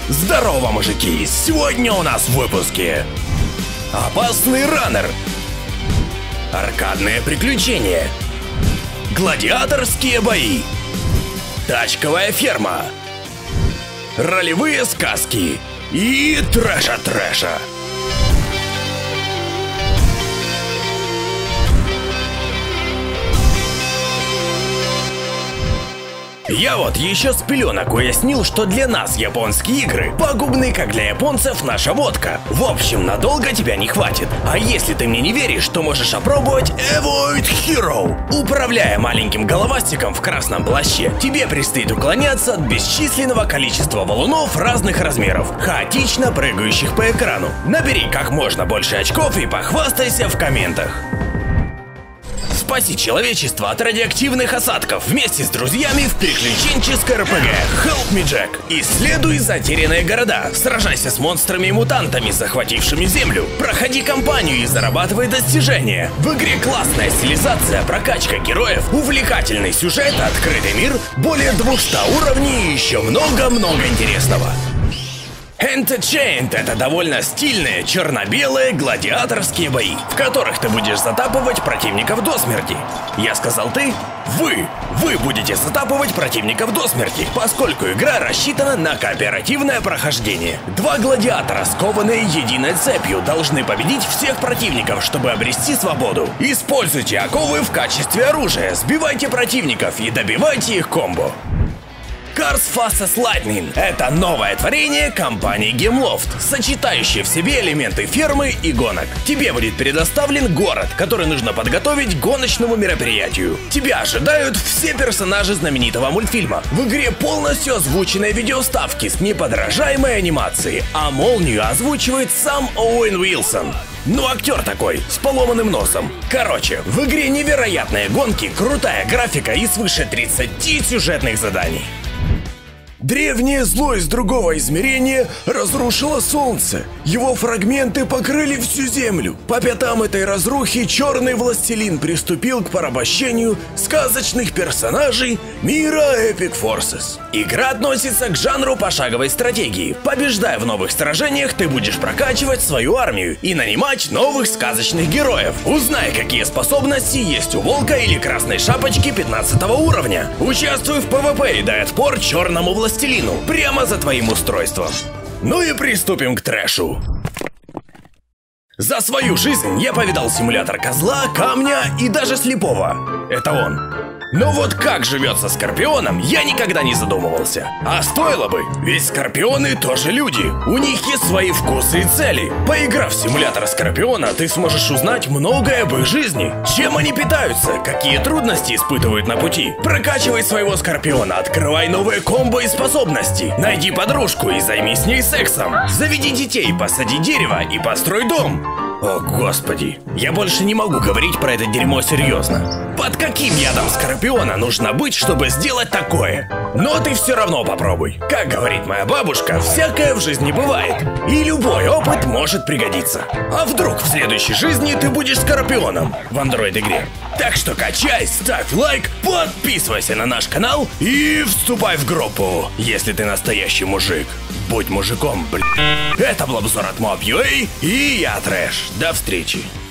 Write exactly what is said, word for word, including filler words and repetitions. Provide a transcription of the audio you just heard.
Здорово, мужики! Сегодня у нас в выпуске опасный раннер, аркадные приключения, гладиаторские бои, тачковая ферма, ролевые сказки и трэша-трэша. Я вот еще с пеленок уяснил, что для нас японские игры пагубны, как для японцев наша водка. В общем, надолго тебя не хватит. А если ты мне не веришь, то можешь опробовать Evoid Hero. Управляя маленьким головастиком в красном плаще, тебе предстоит уклоняться от бесчисленного количества валунов разных размеров, хаотично прыгающих по экрану. Набери как можно больше очков и похвастайся в комментах. Спаси человечество от радиоактивных осадков вместе с друзьями в приключенческой эр пи джи Help Me Jack. Исследуй затерянные города, сражайся с монстрами и мутантами, захватившими Землю. Проходи кампанию и зарабатывай достижения. В игре классная стилизация, прокачка героев, увлекательный сюжет, открытый мир, более двухсот уровней и еще много-много интересного. Entertainment — это довольно стильные черно-белые гладиаторские бои, в которых ты будешь затапывать противников до смерти. Я сказал ты? Вы! Вы будете затапывать противников до смерти, поскольку игра рассчитана на кооперативное прохождение. Два гладиатора, скованные единой цепью, должны победить всех противников, чтобы обрести свободу. Используйте оковы в качестве оружия, сбивайте противников и добивайте их комбо. Cars Fastest Lightning — это новое творение компании Gameloft, сочетающее в себе элементы фермы и гонок. Тебе будет предоставлен город, который нужно подготовить к гоночному мероприятию. Тебя ожидают все персонажи знаменитого мультфильма. В игре полностью озвученные видеоставки с неподражаемой анимацией, а молнию озвучивает сам Оуэн Уилсон. Ну, актер такой, с поломанным носом. Короче, в игре невероятные гонки, крутая графика и свыше тридцати сюжетных заданий. Древнее зло из другого измерения разрушило солнце. Его фрагменты покрыли всю землю. По пятам этой разрухи черный властелин приступил к порабощению сказочных персонажей мира Epic Forces. Игра относится к жанру пошаговой стратегии. Побеждая в новых сражениях, ты будешь прокачивать свою армию и нанимать новых сказочных героев. Узнай, какие способности есть у волка или красной шапочки пятнадцатого уровня. Участвуй в пэ вэ пэ и дай отпор черному властелину. Прямо за твоим устройством. Ну и приступим к трэшу. За свою жизнь я повидал симулятор козла, камня и даже слепого. Это он. Но вот как живется Скорпионом, я никогда не задумывался. А стоило бы, ведь Скорпионы тоже люди. У них есть свои вкусы и цели. Поиграв в симулятор Скорпиона, ты сможешь узнать многое об их жизни. Чем они питаются, какие трудности испытывают на пути. Прокачивай своего Скорпиона, открывай новые комбо и способности. Найди подружку и займись с ней сексом. Заведи детей, посади дерево и построй дом. О, господи, я больше не могу говорить про это дерьмо серьезно. Под каким ядом Скорпиона нужно быть, чтобы сделать такое? Но ты все равно попробуй. Как говорит моя бабушка, всякое в жизни бывает. И любой опыт может пригодиться. А вдруг в следующей жизни ты будешь Скорпионом в Android-игре? Так что качай, ставь лайк, подписывайся на наш канал и вступай в группу, если ты настоящий мужик. Будь мужиком, блин. Это был обзор от Mob точка ю а, и я Трэш. До встречи.